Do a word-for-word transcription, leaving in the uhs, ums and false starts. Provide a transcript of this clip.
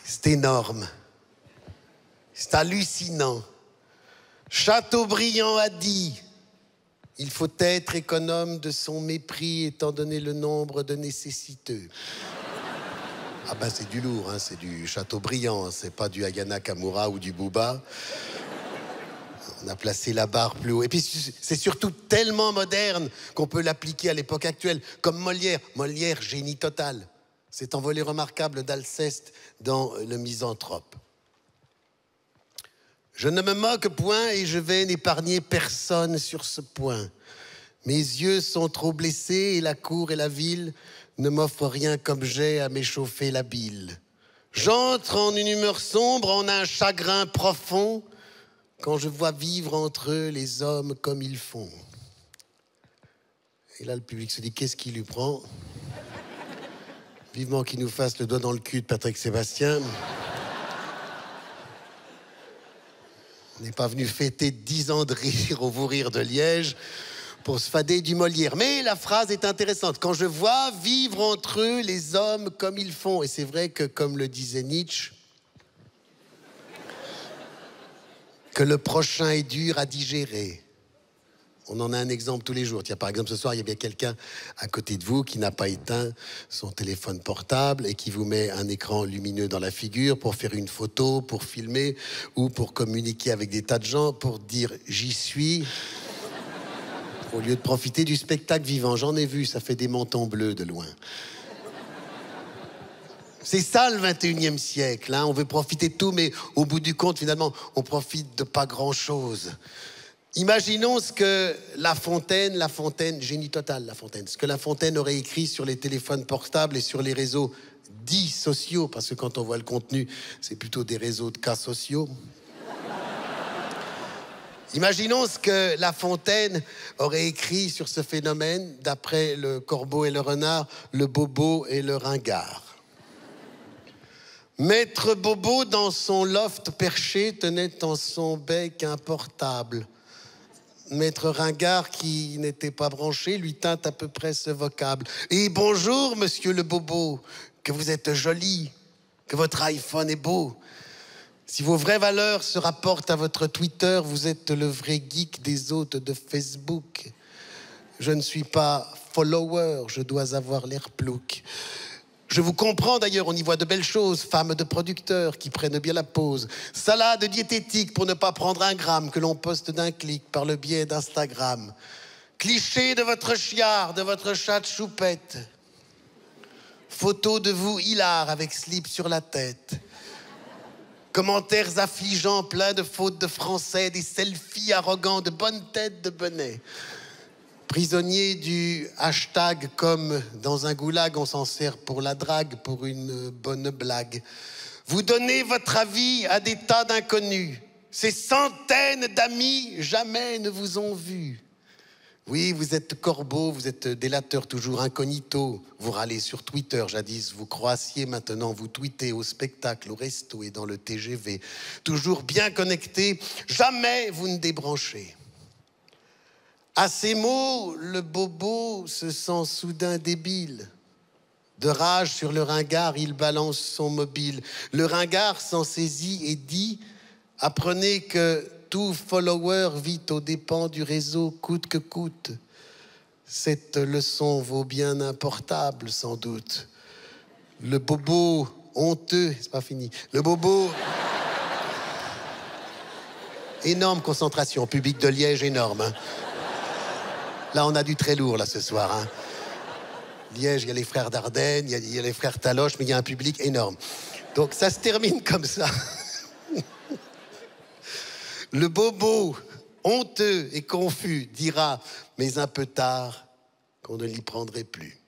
C'est énorme. C'est hallucinant. Chateaubriand a dit « Il faut être économe de son mépris étant donné le nombre de nécessiteux. » Ah ben c'est du lourd, hein, c'est du Chateaubriand, c'est pas du Aya Nakamura ou du Booba. On a placé la barre plus haut. Et puis c'est surtout tellement moderne qu'on peut l'appliquer à l'époque actuelle, comme Molière. Molière, génie total. Cet envolé remarquable d'Alceste dans Le Misanthrope. Je ne me moque point et je vais n'épargner personne sur ce point. Mes yeux sont trop blessés et la cour et la ville ne m'offrent rien qu'objet à m'échauffer la bile. J'entre en une humeur sombre, en un chagrin profond, quand je vois vivre entre eux les hommes comme ils font. Et là, le public se dit, qu'est-ce qui lui prend? Vivement qu'il nous fasse le doigt dans le cul de Patrick Sébastien. On n'est pas venu fêter dix ans de rire au Vous Rire de Liège pour se fader du Molière. Mais la phrase est intéressante. Quand je vois vivre entre eux les hommes comme ils font. Et c'est vrai que, comme le disait Nietzsche, que le prochain est dur à digérer. On en a un exemple tous les jours. Tiens, par exemple, ce soir, il y a bien quelqu'un à côté de vous qui n'a pas éteint son téléphone portable et qui vous met un écran lumineux dans la figure pour faire une photo, pour filmer ou pour communiquer avec des tas de gens, pour dire « j'y suis », au lieu de profiter du spectacle vivant. J'en ai vu, ça fait des mentons bleus de loin. C'est ça le vingt et unième siècle. Hein. On veut profiter de tout, mais au bout du compte, finalement, on profite de pas grand-chose. Imaginons ce que La Fontaine, La Fontaine, génie total La Fontaine, ce que La Fontaine aurait écrit sur les téléphones portables et sur les réseaux dits sociaux, parce que quand on voit le contenu, c'est plutôt des réseaux de cas sociaux. Imaginons ce que La Fontaine aurait écrit sur ce phénomène, d'après le Corbeau et le Renard, le Bobo et le Ringard. Maître Bobo, dans son loft perché, tenait en son bec un portable. Maître Ringard, qui n'était pas branché, lui tint à peu près ce vocable. « Et bonjour, monsieur le Bobo, que vous êtes joli, que votre iPhone est beau. Si vos vraies valeurs se rapportent à votre Twitter, vous êtes le vrai geek des hôtes de Facebook. Je ne suis pas follower, je dois avoir l'air plouc. Je vous comprends d'ailleurs, on y voit de belles choses, femmes de producteurs qui prennent bien la pause. Salade diététique pour ne pas prendre un gramme que l'on poste d'un clic par le biais d'Instagram. Cliché de votre chiard, de votre chat de choupette. Photo de vous hilar avec slip sur la tête. Commentaires affligeants, pleins de fautes de français, des selfies arrogants, de bonnes têtes de bonnet. Prisonnier du hashtag comme dans un goulag, on s'en sert pour la drague, pour une bonne blague. Vous donnez votre avis à des tas d'inconnus. Ces centaines d'amis jamais ne vous ont vu. Oui, vous êtes corbeau, vous êtes délateur toujours incognito. Vous râlez sur Twitter, jadis vous croassiez, maintenant vous tweetez au spectacle, au resto et dans le T G V. Toujours bien connecté, jamais vous ne débranchez. À ces mots, le Bobo se sent soudain débile. De rage sur le Ringard, il balance son mobile. Le Ringard s'en saisit et dit « Apprenez que tout follower vit aux dépens du réseau coûte que coûte. Cette leçon vaut bien un portable, sans doute. Le Bobo honteux, c'est pas fini. Le Bobo... Énorme concentration, public de Liège, énorme. Hein. Là, on a du très lourd, là, ce soir. Hein. Liège, il y a les frères Dardenne, il y, a, il y a les frères Taloche, mais il y a un public énorme. Donc, ça se termine comme ça. Le Bobo, honteux et confus, dira, mais un peu tard, qu'on ne l'y prendrait plus.